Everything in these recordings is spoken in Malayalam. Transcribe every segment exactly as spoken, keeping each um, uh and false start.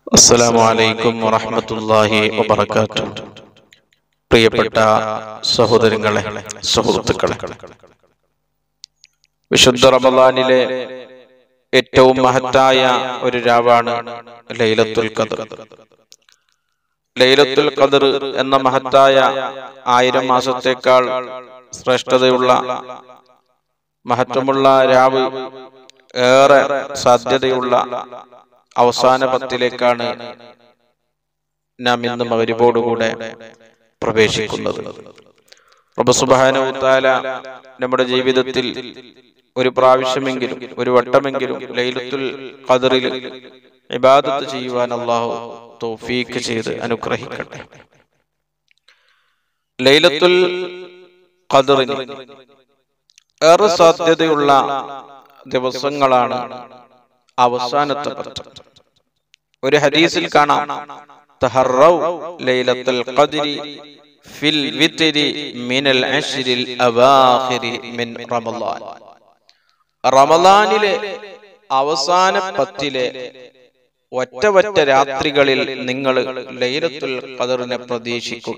അസ്സലാമു അലൈക്കും വറഹ്മത്തുള്ളാഹി വബറകാതുഹു. പ്രിയപ്പെട്ട സഹോദരങ്ങളെ, സുഹൃത്തുക്കളെ, വിശുദ്ധ റമളാനിലെ ഏറ്റവും മഹത്തായ ഒരു രാവാണ് ലൈലത്തുൽ ഖദർ. ലൈലത്തുൽ ഖദർ എന്ന മഹത്തായ ആയിരം മാസത്തേക്കാൾ ശ്രേഷ്ഠതയുള്ള മഹത്വമുള്ള രാവ്, ഏറെ സാധ്യതയുള്ള അവസാന പത്തിലേക്കാണ് നാം ഇന്ന് മഗ്‌രിബോടുകൂടെ പ്രവേശിക്കുന്നത്. റബ്ബ് സുബ്ഹാനഹു വ തആല നമ്മുടെ ജീവിതത്തിൽ ഒരു പ്രാവശ്യമെങ്കിലും ഒരു വട്ടമെങ്കിലും ലൈലത്തുൽ ഖദറിൽ ഇബാദത്ത് ചെയ്യുവാൻ അല്ലാഹു തൗഫീഖ് ചെയ്ത് അനുഗ്രഹിക്കട്ടെ. ലൈലത്തുൽ ഖദറിന് ഏറെ സാധ്യതയുള്ള ദിവസങ്ങളാണ് അവസാനത്തെ പത്ത്. ഒരു ഹദീസിൽ കാണാം, തഹറൗ ലൈലത്തുൽ ഖദ്രി ഫിൽ വിത്രി മിനൽ അശ്രിൽ അവാഖിരി മിൻ റമളാൻ. റമളാനിലെ അവസാന പത്തിലെ ഒറ്റ ഒറ്റ രാത്രികളിൽ നിങ്ങൾ ലൈലത്തുൽ ഖദറിനെ പ്രതീക്ഷിക്കുക.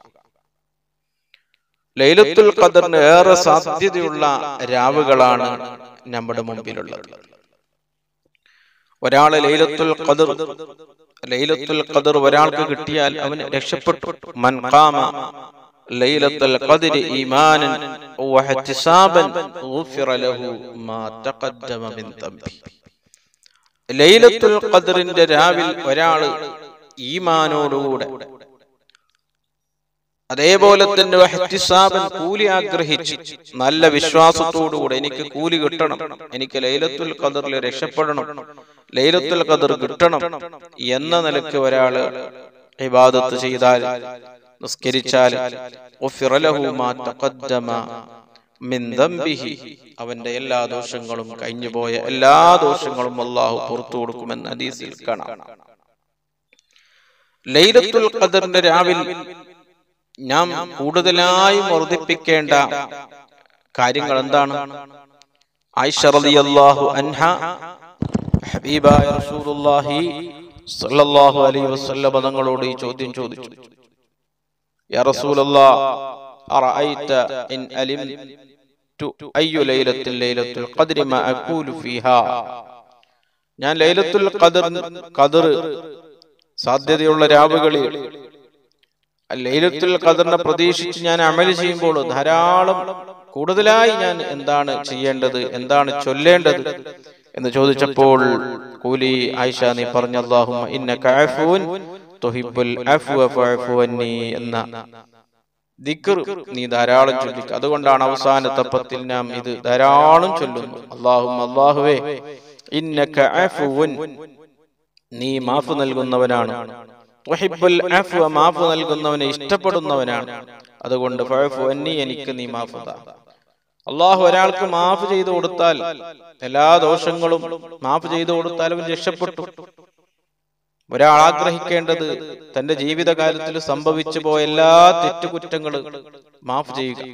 ലൈലത്തുൽ ഖദറിന് ഏറെ സാധ്യതയുള്ള രാവുകളാണ് നമ്മുടെ മുമ്പിലുള്ളത്. ഒരാളെ ലൈലത്തുൽ ഖദർ ലൈലത്തുൽ ഖദർ ഒരാൾക്ക് കിട്ടിയാൽ അവന് രക്ഷപ്പെട്ടു. മൻ ഖാമ ലൈലത്തുൽ ഖദ്രി ഈമാനൻ വഹ്തിസാബൻ ഗുഫിറ ലഹു മാ തഖദ്ദമ മിൻ ദംബി. ലൈലത്തുൽ ഖദറിന്റെ രാവിൽ ഒരാൾ ഈമാനോടുകൂടെ, അതേപോലെ തന്നെ വഹ്തിസാബൻ കൂലി ആഗ്രഹിച്ച്, നല്ല വിശ്വാസത്തോടുകൂടെ എനിക്ക് കൂലി കിട്ടണം, എനിക്ക് ലൈലത്തുൽ ഖദറിൽ രക്ഷപ്പെടണം, ലൈലത്തുൽ ഖദർ കിട്ടണം എന്ന നിലയ്ക്ക് ഒരാൾ ഇബാദത്ത് ചെയ്താൽ, നിസ്കരിച്ചാൽ, ഗുഫിറ ലഹു മാ തഖദ്ദമ മിൻ ദംബിഹി, അവന്റെ എല്ലാ ദോഷങ്ങളും, കഴിഞ്ഞുപോയ എല്ലാ ദോഷങ്ങളും അല്ലാഹു പുറത്തു കൊടുക്കുമെന്ന് ഹദീസിൽ കാണാം. ലൈലത്തുൽ ഖദറിന്റെ രാവിൽ നാം കൂടുതലായി വർദ്ധിപ്പിക്കേണ്ട കാര്യങ്ങൾ എന്താണ്? ആയിഷ റളിയല്ലാഹു അൻഹ ഹബീബായ റസൂലുള്ളാഹി സ്വല്ലല്ലാഹു അലൈഹി വസല്ലം തങ്ങളോട് ഈ ചോദ്യം ചോദിച്ചു. യാ റസൂലല്ലാഹ്, അറഅയ്ത ഇൻ അലിംതു അയ്യു ലൈലത്തിൽ ലൈലത്തുൽ ഖദ്രി മാ അഖൂലു ഫീഹാ. ഞാൻ ലൈലത്തുൽ ഖദർ ഖദർ സാധ്യതയുള്ള രാവുകളിൽ ലൈലത്തുൽ ഖദറിനെ പ്രതീക്ഷിച്ച് ഞാൻ അമൽ ചെയ്യുമ്പോൾ ധാരാളം കൂടുതലായി ഞാൻ എന്താണ് ചെയ്യേണ്ടത്, എന്താണ് ചൊല്ലേണ്ടത് എന്ന് ചോദിച്ചപ്പോൾ, കൂലി ആയിഷ, നീ പറഞ്ഞ അല്ലാഹുമ്മ ഇന്നക അഫൂൻ തുഹിബ്ബുൽ അഫ്വ ഫഅഫു അന്നി എന്ന ദിക്ർ നീ ധാരാളം ചൊല്ലിക്കുക. അതുകൊണ്ടാണ് അവസാനത്തെ പത്തിൽ നാം ഇത് ധാരാളം ചൊല്ലുന്നു. അല്ലാഹുമ്മ, അല്ലാഹുവേ, ഇന്നക അഫൂൻ, നീ മാഫ് നൽകുന്നവനാണ്, തുഹിബ്ബുൽ അഫ്വ, മാഫ് നൽകുന്നവനെ ഇഷ്ടപ്പെടുന്നവനാണ്, അതുകൊണ്ട് ഫഅഫു അന്നി, എനിക്ക് നീ മാഫ് താ. അള്ളാഹു ഒരാൾക്ക് മാഫ് ചെയ്തു കൊടുത്താൽ, എല്ലാ ദോഷങ്ങളും മാഫ് ചെയ്തു കൊടുത്താൽ അവൻ രക്ഷപ്പെട്ടു. ഒരാൾ ആഗ്രഹിക്കേണ്ടത് തന്റെ ജീവിതകാലത്തിൽ സംഭവിച്ചു പോയ എല്ലാ തെറ്റുകുറ്റങ്ങളും മാഫ് ചെയ്യുക.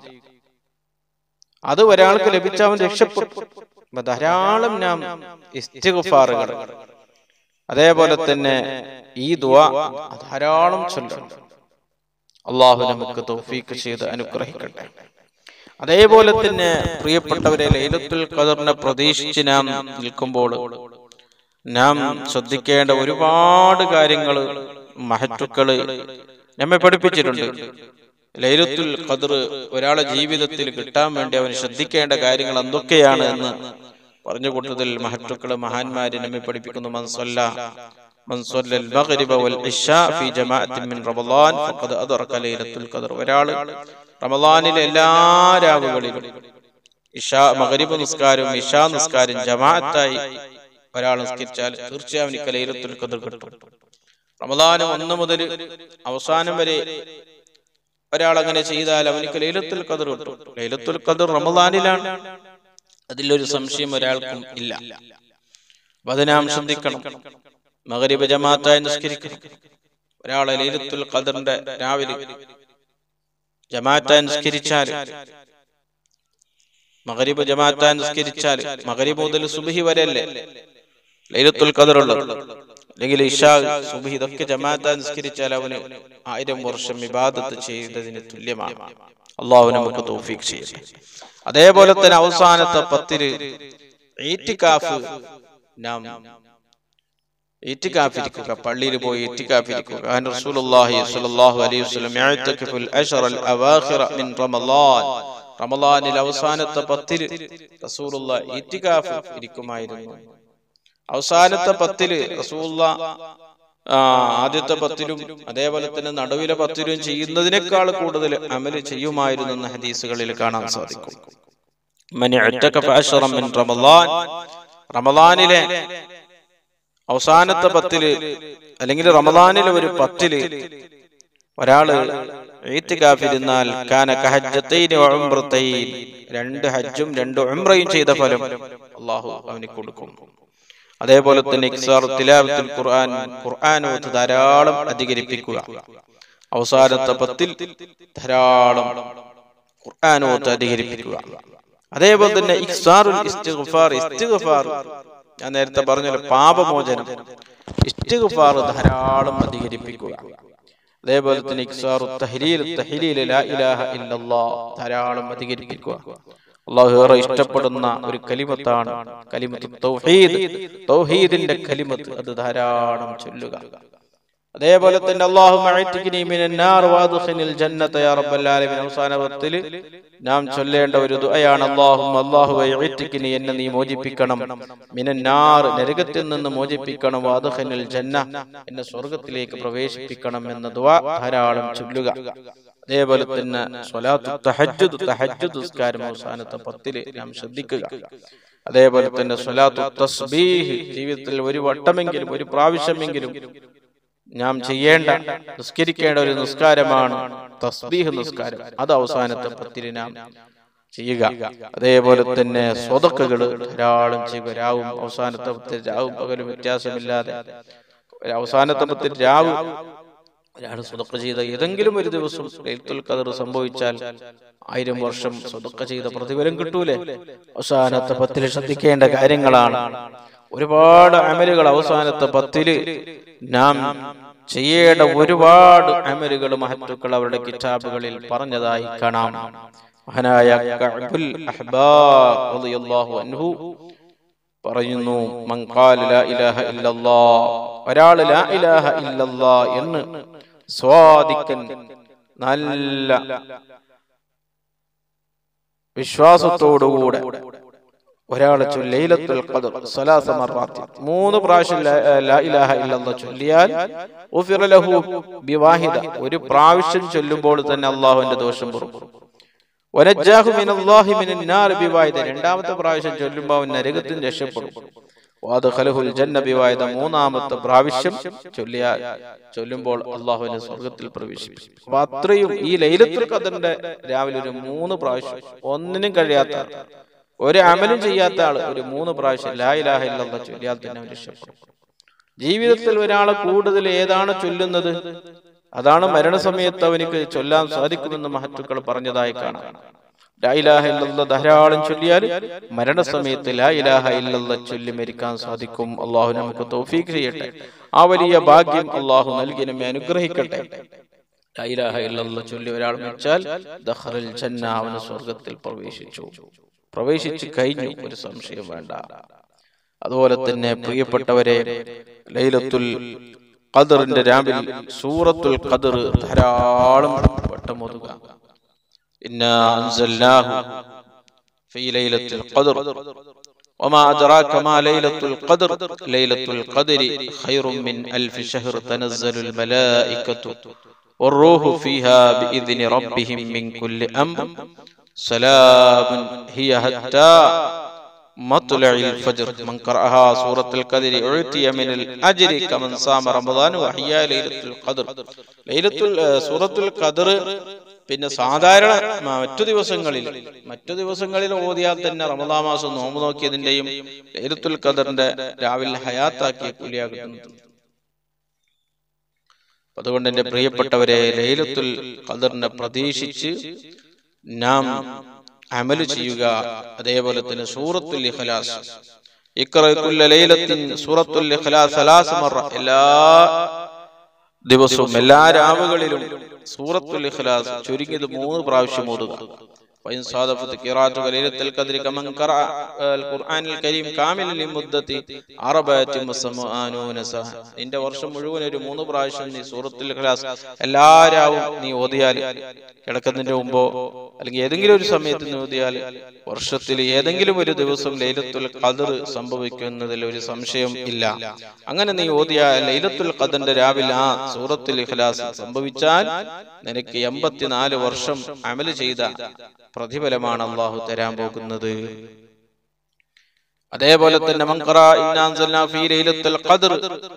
അത് ഒരാൾക്ക് ലഭിച്ച അവൻ രക്ഷപ്പെട്ടു. ധാരാളം നാം ഇസ്തിഗ്ഫാറുകൾ, അതേപോലെ തന്നെ ഈ ദുആ ധാരാളം ചൊല്ലണം. അള്ളാഹു നമുക്ക് തൗഫീഖ് ചെയ്ത് അനുഗ്രഹിക്കട്ടെ. അതേപോലെ തന്നെ പ്രിയപ്പെട്ടവരെ, ലൈലത്തുൽ ഖദറിനെ പ്രതീക്ഷിച്ച് നാം നിൽക്കുമ്പോൾ നാം ശ്രദ്ധിക്കേണ്ട ഒരുപാട് കാര്യങ്ങൾ മഹത്തുക്കള് നമ്മെ പഠിപ്പിച്ചിട്ടുണ്ട്. ലൈലത്തുൽ ഖദർ ഒരാളെ ജീവിതത്തിൽ കിട്ടാൻ വേണ്ടി അവൻ ശ്രദ്ധിക്കേണ്ട കാര്യങ്ങൾ എന്തൊക്കെയാണ് എന്ന് പറഞ്ഞു കൂട്ടത്തിൽ മഹത്തുക്കള്, മഹാന്മാര് നമ്മെ പഠിപ്പിക്കുന്നു. മൻ സല്ല മൻ സല്ലൽ മഗ്രിബ വൽ ഇശാ ഫീ ജമാഅത്തിൻ മിൻ റമളാൻ ഫഖദ് അദ്റക ലൈലത്തുൽ ഖദർ. ഒരാൾ റമളാനിലെ എല്ലാ രാവുകളിലും ഇശാ മഗ്രിബ് നിസ്കാരവും ഇശാ നിസ്കാരം ജമാഅത്തായി ഒരാൾ നിസ്കരിച്ചാൽ തീർച്ചയായും അവനിക്ക് ലൈലത്തുൽ ഖദർ കിട്ടും. റമളാൻ ഒന്ന് മുതൽ അവസാനം വരെ ഒരാൾ അങ്ങനെ ചെയ്താൽ അവനിക്ക് ലൈലത്തുൽ ഖദർ കിട്ടും. ലൈലത്തുൽ ഖദർ റമളാനിലാണ്, അതിലൊരു സംശയം ഒരാൾക്കും ഇല്ല. അത് നാം ശ്രദ്ധിക്കണം. മഗ്രിബ് ജമാഅത്തായി നിസ്കരിക്കണം. ഒരാളെ ലൈലത്തുൽ ഖദറിന്റെ രാവിലെ ജമാഅത്തായി നിസ്കരിച്ചാൽ, മഗ്രിബ് ജമാഅത്തായി നിസ്കരിച്ചാൽ, മഗ്രിബ് മുതൽ സുബ്ഹി വരെ അല്ലേ ലൈലത്തുൽ ഖദർ ഉള്ളത്. അല്ലെങ്കിൽ ഇശാ, സുബ്ഹി ഇതൊക്കെ ജമാഅത്തായി നിസ്കരിച്ചാൽ അവന് ആയിരം വർഷം ഇബാദത്ത് ചെയ്തതിന് തുല്യമാണ്. അള്ളാഹു നമുക്ക് തൗഫീഖ് ചെയ്യട്ടെ. അതേപോലെ തന്നെ അവസാനത്തെ പത്തില് ഈത്തികാഫ്, നാം ഈത്തികാഫിരിക്കുക, പള്ളിയിൽ പോയി ഈത്തികാഫിരിക്കുക. റസൂലുള്ളാഹി സ്വല്ലല്ലാഹു അലൈഹി വസല്ലം യഅ്തഖിഫുൽ അശ്റൽ അവാഖിറ മിൻ റമളാൻ, റമളാനിൽ അവസാനത്തെ പത്തിൽ റസൂലുള്ളാഹി ഈത്തികാഫ് ഇരിക്കുമായിരുന്നു. അവസാനത്തെ പത്തില് റസൂലുള്ളാഹി ആദ്യത്തെ പത്തിലും അതേപോലെ തന്നെ നടുവിലെ പത്തിലും ചെയ്യുന്നതിനേക്കാൾ കൂടുതൽ അമല് ചെയ്യുമായിരുന്നു എന്ന് ഹദീസുകളിൽ കാണാൻ സാധിക്കും. മൻ ഇഅ്തഖഫ അശ്റൻ മിൻ റമളാൻ, റമളാനിലെ അവസാനത്തെ പത്തില് അല്ലെങ്കിൽ റമളാനിലെ ഒരു പത്തില് ഒരാള് ഈത്തികാഫിരുന്നാൽ കാന കഹജ്ജതൈനി വ ഉംറതൈൻ, രണ്ട് ഹജ്ജും രണ്ട് ഉംറയും ചെയ്ത ഫലം അല്ലാഹു അവന് കൊടുക്കും. അതേപോലെ തന്നെ ഇക്സാറു തിലാവത്തുൽ ഖുർആൻ, ഖുർആൻ ഓത്ത് ധാരാളം അധികരിപ്പിക്കുക. അവസാനത്തെ പത്തിൽ ധാരാളം ഖുർആൻ ഓത്ത് അധികരിപ്പിക്കുക. അതേപോലെ തന്നെ ഇക്സാറുൽ ഇസ്തിഗ്ഫാർ, ഇസ്തിഗ്ഫാർ ഞാൻ നേരത്തെ പറഞ്ഞല്ലോ, പാപമോചനം, ഇസ്തിഗ്ഫാർ ധാരാളം അധികരിപ്പിക്കുക. അതേപോലെ തന്നെ ഇക്സാറു തഹ്ലീൽ, തഹ്ലീൽ ലാ ഇലാഹ ഇല്ലല്ലാഹ് ധാരാളം അധികരിപ്പിക്കുക. അല്ലാഹു ഏറെ ഇഷ്ടപ്പെടുന്ന ഒരു കലിമത്താണ് കലിമത്തു തൗഹീദ്, തൗഹീദിന്റെ കലിമത്ത്, അത് ധാരാളം ചൊല്ലുക. അതേപോലെ തന്നെ അല്ലാഹുമ്മ അഅ്തിഖ്നി മിനൻ നാർ വഅദ്ഖിൽനിൽ ജന്നത യാ റബ്ബൽ ആലമീൻ, അവസാനത്തിൽ നാം ചൊല്ലേണ്ട ഒരു ദുആയാണ് അല്ലാഹുമ്മ അല്ലാഹുവേ അഅ്തിഖ്നി, എന്നെ നീ മോചിപ്പിക്കണം, മിനൻ നാർ നരകത്തിൽ നിന്ന് മോചിപ്പിക്കണം, വഅദ്ഖിൽനിൽ ജന്ന, എന്നെ സ്വർഗ്ഗത്തിലേക്ക് പ്രവേശിപ്പിക്കണം എന്ന ദുആ ധാരാളം ചൊല്ലുക. അതേപോലെ തന്നെ സ്വലാത്തു തഹജ്ജുദ്, തഹജ്ജുദ് നിസ്കാരം അവസാനത്തെ പത്തില് നാം ശ്രദ്ധിക്കുക. അതേപോലെ തന്നെ സ്വലാത്തു തസ്ബീഹ്, ജീവിതത്തിൽ ഒരു വട്ടമെങ്കിലും ഒരു പ്രാവശ്യമെങ്കിലും നാം ചെയ്യേണ്ട നിസ്കരിക്കേണ്ട ഒരു നിസ്കാരമാണ് തസ്ബീഹ് നിസ്കാരം, അത് അവസാനത്തെ പത്തില് നാം ചെയ്യുക. അതേപോലെ തന്നെ സ്വതക്കകൾ ധാരാളം ചെയ്യുക. രാവും അവസാനത്തെ പത്തിൽ, രാവും പകലും വ്യത്യാസമില്ലാതെ അവസാനത്തെ പത്തിൽ രാവ് ഒരാൾ സ്വതക്ക ചെയ്ത ഏതെങ്കിലും ഒരു ദിവസം ലൈലത്തുൽ ഖദർ സംഭവിച്ചാൽ ആയിരം വർഷം സ്വതക്ക ചെയ്ത പ്രതിഫലം കിട്ടൂലേ? അവസാനത്തെ പത്തിൽ ശ്രദ്ധിക്കേണ്ട കാര്യങ്ങളാണ്. ഒരുപാട് അമലുകൾ അവസാനത്തെ പത്തില് നാം ചെയ്യേണ്ട ഒരുപാട് അമലുകൾ മഹത്തുക്കൾ അവരുടെ കിതാബുകളിൽ പറഞ്ഞതായി കാണാം. മഹാനായ കഅബുൽ അഹ്ബാർ റളിയല്ലാഹു അൻഹു പറയുന്നു, മൻ ഖാല ലാ ഇലാഹ ഇല്ലല്ലാഹ്, ഒരാൾ ലാ ഇലാഹ ഇല്ലല്ലാഹ് എന്ന് സ്വാദിക്കൻ നല്ല വിശ്വാസത്തോടുകൂടെ ഒരാൾ ലൈലത്തുൽ ഖദർ സലാസ മർറാത്ത്, മൂന്ന് പ്രാവശ്യം ലാ ഇലാഹ ഇല്ലല്ലാഹ് ചൊല്ലിയാൽ ഉഫിറ ലഹു ബിവാഹിദ, ഒരു പ്രാവശ്യം ചൊല്ലുമ്പോൾ തന്നെ അല്ലാഹുവിന്റെ ദോഷം പൊറുക്കും. വനജ്ജാഹു മിനല്ലാഹി മിനൻ നാർ ബിവാഹിദ, രണ്ടാമത്തെ പ്രാവശ്യം ചൊല്ലുമ്പോൾ അവൻ നരകത്തിൽ നിന്ന് രക്ഷപ്പെടും. വഅദ്ഖലഹുൽ ജന്ന ബിവാഹിദ, മൂന്നാമത്തെ പ്രാവശ്യം ചൊല്ലിയാൽ ചൊല്ലുമ്പോൾ അല്ലാഹുവിനെ സ്വർഗ്ഗത്തിൽ പ്രവേശിപ്പിക്കും. അപ്പൊ അത്രയും ഈ ലൈലത്തുൽ ഖദറിന്റെ രാവിലെ ഒരു മൂന്ന് പ്രാവശ്യം, ഒന്നിനും കഴിയാത്ത ഒരു അമലും ചെയ്യാത്ത ആള് ഒരു മൂന്ന് പ്രാവശ്യം ലാ ഇലാഹ ഇല്ലല്ലാഹ് ചൊല്ലിയാൽ തന്നെ അവൻ രക്ഷപ്പെടും. ജീവിതത്തിൽ ഒരാളെ കൂടുതൽ ഏതാണ് ചൊല്ലുന്നത് അതാണ് മരണസമയത്ത് അവനിക്ക് ചൊല്ലാൻ സാധിക്കുമെന്ന് മഹത്തുക്കൾ പറഞ്ഞതായി കാണാം. ലാ ഇലാഹ ഇല്ലല്ലാഹ് ധാരാളം ചൊല്ലിയാൽ മരണസമയത്ത് ലാ ഇലാഹ ഇല്ലല്ലാഹ് ചൊല്ലി മരിക്കാൻ സാധിക്കും. അള്ളാഹു നമുക്ക് തൗഫീഖ് ചെയ്യട്ടെ. ആ വലിയ ഭാഗ്യം അള്ളാഹു നൽകി നമ്മെ അനുഗ്രഹിക്കട്ടെ. ലാ ഇലാഹ ഇല്ലല്ലാഹ് ചൊല്ലി ഒരാൾ മരിച്ചാൽ ദഖലൽ ജന്ന, അവന് സ്വർഗ്ഗത്തിൽ പ്രവേശിച്ചു, പ്രവേശിച്ചു കഴിഞ്ഞു, ഒരു സംശയം വേണ്ട. അതുപോലെ തന്നെ പ്രിയപ്പെട്ടവരെ, ലൈലത്തുൽ ഖദറിന്റെ രാവിൽ സൂറത്തുൽ ഖദർ ധാരാളം വട്ടം ഓതുക. ഇന്നാ അൻസൽനാഹു ഫീ ലൈലത്തുൽ ഖദർ വമാ അദ്റാക മാ ലൈലത്തുൽ ഖദർ ലൈലത്തുൽ ഖദരി ഖൈറും മിൻ അൽഫി ശഹർ തനസ്സലുൽ മലായികതു വറൂഹു ഫീഹാ ബിഇദ്നി റബ്ബിഹിം മിൻ കുല്ലി അംർ സലാമുൻ ഹിയ ഹത്താ മത്ലഇൽ ഫജ്ർ മൻ ഖറഅഹാ സൂറത്തുൽ ഖദരി ഉഅതിയ മിനൽ അജ്രി കമൻ സാമ റമദാൻ വഹിയ ലൈലത്തുൽ ഖദർ. ലൈലത്തുൽ സൂറത്തുൽ ഖദർ പിന്നെ സാധാരണ മറ്റു ദിവസങ്ങളിൽ മറ്റു ദിവസങ്ങളിൽ ഓതിയാൽ തന്നെ റമദാൻ മാസം നോമ്പ് നോക്കിയതിന്റെയും ലൈലത്തുൽ ഖദറിന്റെ രാവിലെ ഹയാത്താക്കിയ കൂലിയാകുന്നു. അതുകൊണ്ട് എന്റെ പ്രിയപ്പെട്ടവരെ, ലൈലത്തുൽ ഖദറിനെ പ്രതീക്ഷിച്ച് നാം അമല് ചെയ്യുക. അതേപോലെ തന്നെ സൂറത്തുൽ ഇഖ്ലാസ് ഇഖ്റ കുല്ല ലൈലത്തിൻ സൂറത്തുൽ ഇഖ്ലാസ് സലാസ മറ, എല്ലാ ദിവസവും എല്ലാ രാവുകളിലും സൂറത്തുൽ ഇഖ്ലാസ് ചുരുങ്ങിയത് മൂന്ന് പ്രാവശ്യം ഓതുക. وإن صادفت قراءة ليلة القدر كمن قرأ القرآن الكريم كاملا لمدة أربعة وثمانين سنة. നിന്റെ വർഷം മുഴുവൻ ഒരു മൂന്ന് പ്രാവശ്യം നീ സൂറത്തുൽ ഇഖ്ലാസ് എല്ലാ രാവും നീ ഓതിയാൽ, കിടക്കുന്നതിന്റെ മുമ്പോ അല്ലെങ്കിൽ ഏതെങ്കിലും ഒരു സമയത്ത് നീ ഓതിയാൽ വർഷത്തിൽ ഏതെങ്കിലും ഒരു ദിവസം ലൈലത്തുൽ ഖദ്ർ സംഭവിക്കുന്നതിൽ ഒരു സംശയം ഇല്ല. അങ്ങനെ നീ ഓതിയാൽ ലൈലത്തുൽ ഖദ്റിന്റെ രാവിലെ ആ സൂറത്തുൽ ഇഖ്ലാസ് സംഭവിച്ചാൽ നിനക്ക് എൺപത്തിനാല് വർഷം അമൽ ചെയ്ത പ്രതിഫലമാണ് അള്ളാഹു തരാൻ പോകുന്നത്. അതേപോലെ തന്നെ മൻ ഖറഅ ഇന്നാ അൻസൽനാ ഫീ ലൈലത്തുൽ ഖദ്ർ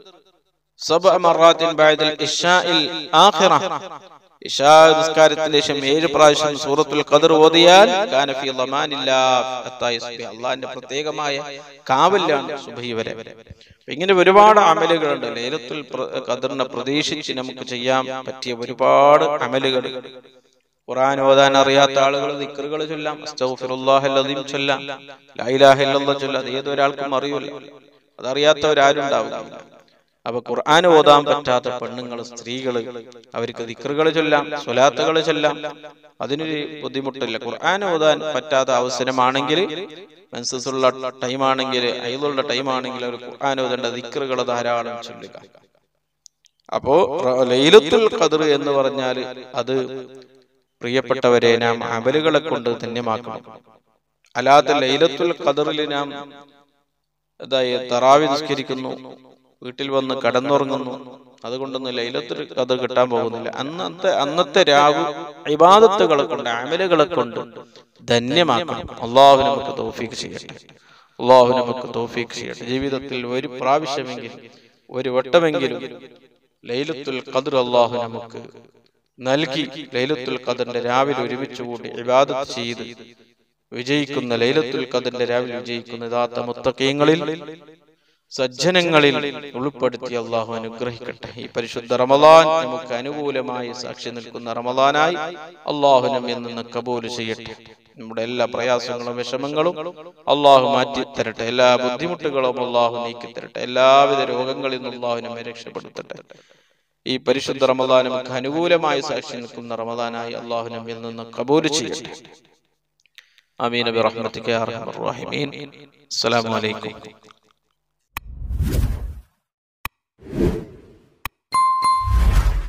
സബഅ മറാത്തിൻ ബഅദൽ ഇശാഇൽ ആഖിറ, ഇശാ നിസ്കാരത്തിന് ശേഷം ഏഴ് പ്രാവശ്യം സൂറത്തുൽ ഖദ്ർ ഓതിയാൽ കാന ഫീ ളമാനില്ലാഹ് ഹത്താ യസ്ബി, അല്ലാഹുവിന്റെ പ്രത്യേകമായ കാവലാണ് സുബ്ഹി വരെ. ഇങ്ങനെ ഒരുപാട് അമലുകളുണ്ട്. ലൈലത്തുൽ ഖദ്റിനെ പ്രതീക്ഷിച്ച് നമുക്ക് ചെയ്യാൻ പറ്റിയ ഒരുപാട് അമലുകൾ. ഖുർആൻ ഓതാൻ അറിയാത്ത ആളുകൾ ദിക്റുകൾ ചൊല്ലാം, അസ്തഗ്ഫിറുല്ലാഹൽ അദീം ചൊല്ലാം, ലാ ഇലാഹ ഇല്ലല്ലാഹ് ചൊല്ലാം. അത് ഏതൊരാൾക്കും അറിയില്ല, അതറിയാത്തവരാരും ഉണ്ടാവില്ല. അപ്പൊ ഖുർആൻ ഓതാൻ പറ്റാത്ത പെണ്ണുങ്ങൾ, സ്ത്രീകൾ, അവർക്ക് ദിക്റുകൾ ചൊല്ലാം, സ്വലാത്തുകൾ ചൊല്ലാം, അതിനൊരു ബുദ്ധിമുട്ടില്ല. ഖുർആൻ ഓതാൻ പറ്റാത്ത അവസരമാണെങ്കിൽ, മെൻസസുള്ള ടൈമാണെങ്കിൽ, ഹൈളുള്ള ടൈമാണെങ്കിൽ അവർ ഖുർആൻ ഓതേണ്ട ദിക്റുകൾ ധാരാളം ചൊല്ലുക. അപ്പോ ലൈലത്തുൽ ഖദ്ർ എന്ന് പറഞ്ഞാൽ അത് പ്രിയപ്പെട്ടവരെ നാം അമലുകളെ കൊണ്ട് ധന്യമാക്കണം. അല്ലാതെ ലൈലത്തുൽ ഖദ്റിൽ നാം അതായത് തറാവി നിസ്കരിക്കുന്നു, വീട്ടിൽ വന്ന് കടന്നുറങ്ങുന്നു, അതുകൊണ്ടൊന്നും ലൈലത്തുൽ ഖദ്ർ കിട്ടാൻ പോകുന്നില്ല. അന്നത്തെ അന്നത്തെ രാവ് ഇബാദത്തുകളെ കൊണ്ട്, അമലുകളെ കൊണ്ട് ധന്യമാക്കണം. അള്ളാഹു നമുക്ക് തൗഫീഖ് ചെയ്യട്ടെ. അള്ളാഹു നമുക്ക് തൗഫീഖ് ചെയ്യട്ടെ. ജീവിതത്തിൽ ഒരു പ്രാവശ്യമെങ്കിലും, ഒരു വട്ടമെങ്കിലും ലൈലത്തുൽ ഖദ്ർ അള്ളാഹു നമുക്ക് നൽകി ലൈലത്തുൽ ഖദ്റിന്റെ രാവിലെ ഒരുമിച്ച് കൂടി ഇബാദത്ത് ചെയ്ത് വിജയിക്കുന്ന, ലൈലത്തുൽ ഖദ്റിന്റെ രാവിലെ വിജയിക്കുന്ന യഥാർത്ഥ മുത്തഖീങ്ങളിൽ, സജ്ജനങ്ങളിൽ ഉൾപ്പെടുത്തി അള്ളാഹു അനുഗ്രഹിക്കട്ടെ. ഈ പരിശുദ്ധ റമളാൻ നമുക്ക് അനുകൂലമായി സാക്ഷി നിൽക്കുന്ന റമളാനായി അള്ളാഹു നമ്മിൽ നിന്ന് കബൂൽ ചെയ്യട്ടെ. നമ്മുടെ എല്ലാ പ്രയാസങ്ങളും വിഷമങ്ങളും അള്ളാഹു മാറ്റി തരട്ടെ. എല്ലാ ബുദ്ധിമുട്ടുകളും അള്ളാഹു നീക്കി തരട്ടെ. എല്ലാവിധ രോഗങ്ങളിൽ നിന്ന് അള്ളാഹു നമ്മെ രക്ഷപ്പെടുത്തട്ടെ. ഈ പരിശുദ്ധ റമളാൻ നമുക്ക് അനുകൂലമായി സാക്ഷി നിൽക്കുന്ന റമളാനായി അള്ളാഹു നമ്മിൽ നിന്ന് കബൂൽ ചെയ്യട്ടെ. ആമീൻ ബിറഹ്മതിക യാ അർഹമർ റഹീമീൻ. അസ്സലാമു അലൈക്കും.